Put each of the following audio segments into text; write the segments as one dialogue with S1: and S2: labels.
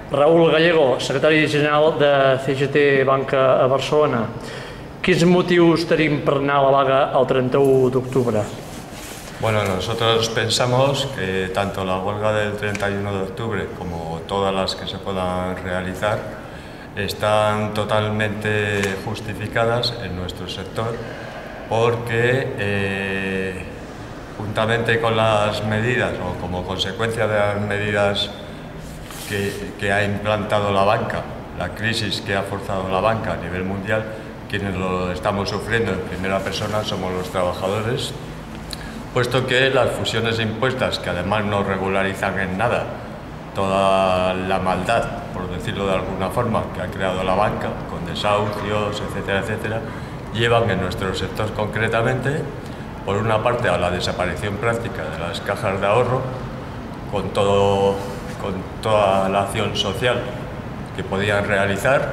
S1: Raúl Gallego, secretari general de CGT Banca a Barcelona. Quins motius tenim per anar a la vaga el 31 d'octubre?
S2: Bueno, nosotros pensamos que tanto la huelga del 31 de octubre como todas las que se puedan realizar están totalmente justificadas en nuestro sector porque juntamente con las medidas o como consecuencia de las medidas que ha implantado la banca, la crisis que ha forzado la banca a nivel mundial, quienes lo estamos sufriendo en primera persona somos los trabajadores, puesto que las fusiones impuestas, que además no regularizan en nada toda la maldad, por decirlo de alguna forma, que ha creado la banca, con desahucios, etcétera, etcétera, llevan en nuestro sector concretamente, por una parte, a la desaparición práctica de las cajas de ahorro, con toda la acción social que podían realizar,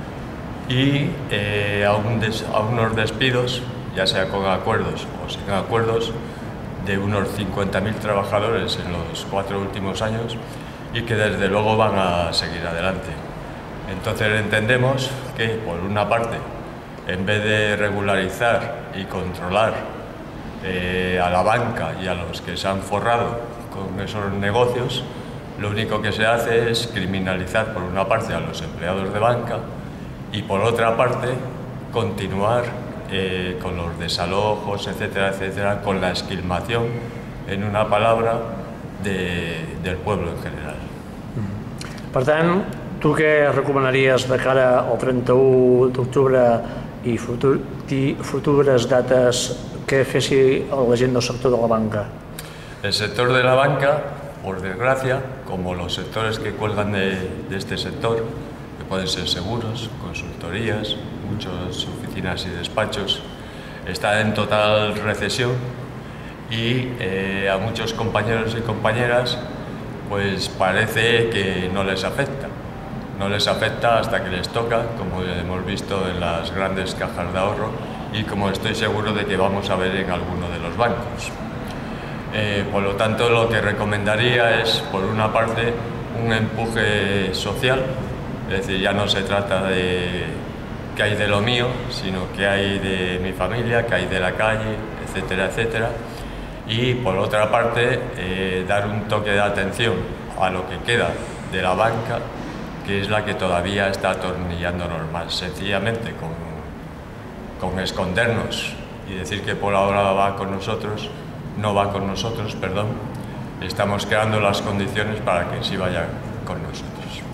S2: y a unos despidos, ya sea con acuerdos o sin acuerdos, de unos 50.000 trabajadores en los 4 últimos años y que desde luego van a seguir adelante. Entonces entendemos que, por una parte, en vez de regularizar y controlar a la banca y a los que se han forrado con esos negocios, lo único que se hace es criminalizar por una parte a los empleados de banca y por otra parte continuar con los desalojos, etcétera, etcétera, con la esquilmación, en una palabra, del pueblo en general.
S1: Per tant, tu què recomanaries de cara al 31 d'octubre i futures dates que fessi la gent del sector de la banca?
S2: El sector de la banca, por desgracia, como los sectores que cuelgan de este sector, que pueden ser seguros, consultorías, muchas oficinas y despachos, está en total recesión y a muchos compañeros y compañeras pues parece que no les afecta. No les afecta hasta que les toca, como hemos visto en las grandes cajas de ahorro y como estoy seguro de que vamos a ver en alguno de los bancos. Por lo tanto, lo que recomendaría es, por una parte, un empuje social, es decir, ya no se trata de qué hay de lo mío, sino qué hay de mi familia, qué hay de la calle, etcétera, etcétera. Y por otra parte, dar un toque de atención a lo que queda de la banca, que es la que todavía está atornillándonos más. Sencillamente con escondernos y decir que por ahora no va con nosotros, estamos creando las condiciones para que sí vaya con nosotros.